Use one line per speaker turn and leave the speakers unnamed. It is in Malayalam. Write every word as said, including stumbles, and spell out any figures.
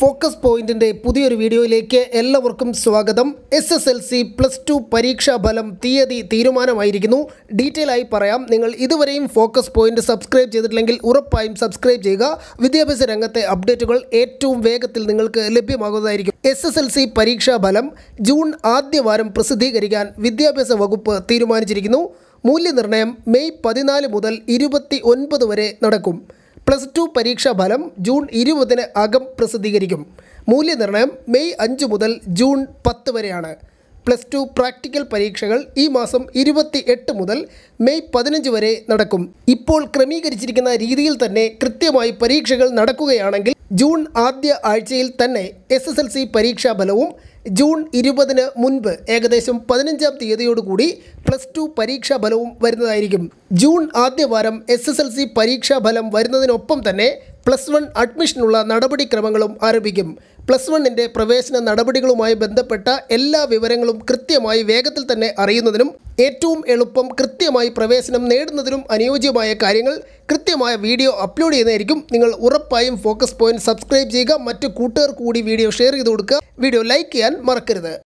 ഫോക്കസ് പോയിന്റിന്റെ പുതിയൊരു വീഡിയോയിലേക്ക് എല്ലാവർക്കും സ്വാഗതം. S S L C plus two പരീക്ഷാ ഫലം തീയതി തീരുമാനമായിരിക്കുന്നു. ഡീറ്റെയിൽ ആയി പറയാം. നിങ്ങൾ ഇതുവരെയും ഫോക്കസ് പോയിന്റ് സബ്സ്ക്രൈബ് ചെയ്തിട്ടില്ലെങ്കിൽ ഉറപ്പായും സബ്സ്ക്രൈബ് ചെയ്യുക. വിദ്യാഭ്യാസ രംഗത്തെ അപ്ഡേറ്റുകൾ ഏറ്റവും വേഗത്തിൽ നിങ്ങൾക്ക് ലഭ്യമാകുന്നതായിരിക്കും. എസ് എസ് എൽ സി പരീക്ഷാ ഫലം ജൂൺ ആദ്യവാരം പ്രസിദ്ധീകരിക്കാൻ വിദ്യാഭ്യാസ വകുപ്പ് തീരുമാനിച്ചിരിക്കുന്നു. മൂല്യനിർണ്ണയം മെയ് പതിനാല് മുതൽ ഇരുപത്തി ഒൻപത് വരെ നടക്കും. പ്ലസ് ടു പരീക്ഷാ ഫലം ജൂൺ ഇരുപതിന് അകം പ്രസിദ്ധീകരിക്കും. മൂല്യനിർണ്ണയം മെയ് അഞ്ച് മുതൽ ജൂൺ പത്ത് വരെയാണ്. പ്ലസ് ടു പ്രാക്ടിക്കൽ പരീക്ഷകൾ ഈ മാസം ഇരുപത്തി എട്ട് മുതൽ മെയ് പതിനഞ്ച് വരെ നടക്കും. ഇപ്പോൾ ക്രമീകരിച്ചിരിക്കുന്ന രീതിയിൽ തന്നെ കൃത്യമായി പരീക്ഷകൾ നടക്കുകയാണെങ്കിൽ ജൂൺ ആദ്യ ആഴ്ചയിൽ തന്നെ എസ് എസ് എൽ സി പരീക്ഷാ ഫലവും ജൂൺ ഇരുപതിന് മുൻപ് ഏകദേശം പതിനഞ്ചാം തീയതിയോടുകൂടി പ്ലസ് ടു പരീക്ഷാ ഫലവും വരുന്നതായിരിക്കും. ജൂൺ ആദ്യവാരം എസ് എസ് എൽ സി പരീക്ഷാ ഫലം വരുന്നതിനൊപ്പം തന്നെ പ്ലസ് വൺ അഡ്മിഷനുള്ള നടപടിക്രമങ്ങളും ആരംഭിക്കും. പ്ലസ് വണ്ണിൻ്റെ പ്രവേശന നടപടികളുമായി ബന്ധപ്പെട്ട എല്ലാ വിവരങ്ങളും കൃത്യമായി വേഗത്തിൽ തന്നെ അറിയുന്നതിനും ഏറ്റവും എളുപ്പം കൃത്യമായി പ്രവേശനം നേടുന്നതിനും അനുയോജ്യമായ കാര്യങ്ങൾ കൃത്യമായ വീഡിയോ അപ്ലോഡ് ചെയ്യുന്നതായിരിക്കും. നിങ്ങൾ ഉറപ്പായും ഫോക്കസ് പോയിന്റ് സബ്സ്ക്രൈബ് ചെയ്യുക. മറ്റു കൂട്ടുകാർക്ക് കൂടി വീഡിയോ ഷെയർ ചെയ്ത് കൊടുക്കുക. വീഡിയോ ലൈക്ക് ചെയ്യാൻ മറക്കരുത്.